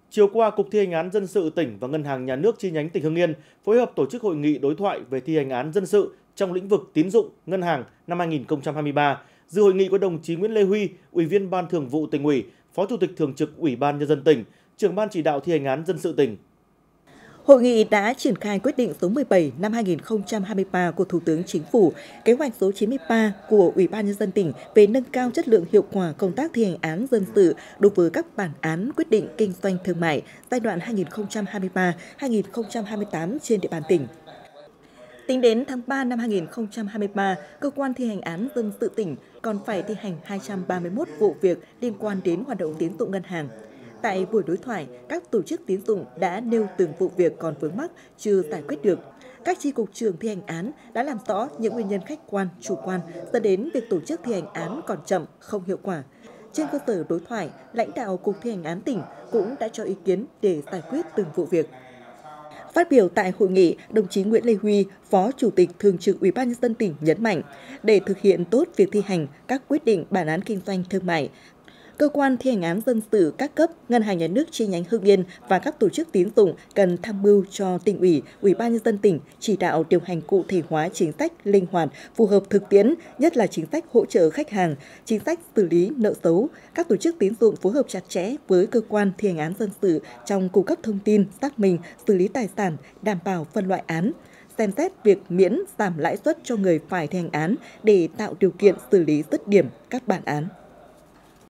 Chiều qua, Cục Thi hành án dân sự tỉnh và Ngân hàng Nhà nước chi nhánh tỉnh Hưng Yên phối hợp tổ chức hội nghị đối thoại về thi hành án dân sự trong lĩnh vực tín dụng, ngân hàng năm 2023. Dự hội nghị có đồng chí Nguyễn Lê Huy, Ủy viên Ban Thường vụ Tỉnh ủy, Phó Chủ tịch Thường trực Ủy ban Nhân dân tỉnh, Trưởng ban chỉ đạo thi hành án dân sự tỉnh. Hội nghị đã triển khai quyết định số 17 năm 2023 của Thủ tướng Chính phủ, kế hoạch số 93 của Ủy ban Nhân dân tỉnh về nâng cao chất lượng hiệu quả công tác thi hành án dân sự đối với các bản án quyết định kinh doanh thương mại giai đoạn 2023-2028 trên địa bàn tỉnh. Tính đến tháng 3 năm 2023, Cơ quan thi hành án dân sự tỉnh còn phải thi hành 231 vụ việc liên quan đến hoạt động tín dụng ngân hàng. Tại buổi đối thoại, các tổ chức tín dụng đã nêu từng vụ việc còn vướng mắc chưa giải quyết được. Các chi cục trưởng thi hành án đã làm rõ những nguyên nhân khách quan, chủ quan dẫn đến việc tổ chức thi hành án còn chậm, không hiệu quả. Trên cơ sở đối thoại, lãnh đạo Cục Thi hành án tỉnh cũng đã cho ý kiến để giải quyết từng vụ việc. Phát biểu tại hội nghị, đồng chí Nguyễn Lê Huy, Phó Chủ tịch Thường trực Ủy ban Nhân dân tỉnh nhấn mạnh, để thực hiện tốt việc thi hành các quyết định bản án kinh doanh thương mại, Cơ quan thi hành án dân sự các cấp, Ngân hàng Nhà nước chi nhánh Hưng Yên và các tổ chức tín dụng cần tham mưu cho Tỉnh ủy, Ủy ban Nhân dân tỉnh chỉ đạo điều hành cụ thể hóa chính sách linh hoạt, phù hợp thực tiễn, nhất là chính sách hỗ trợ khách hàng, chính sách xử lý nợ xấu. Các tổ chức tín dụng phối hợp chặt chẽ với cơ quan thi hành án dân sự trong cung cấp thông tin, xác minh, xử lý tài sản, đảm bảo phân loại án, xem xét việc miễn giảm lãi suất cho người phải thi hành án để tạo điều kiện xử lý dứt điểm các bản án.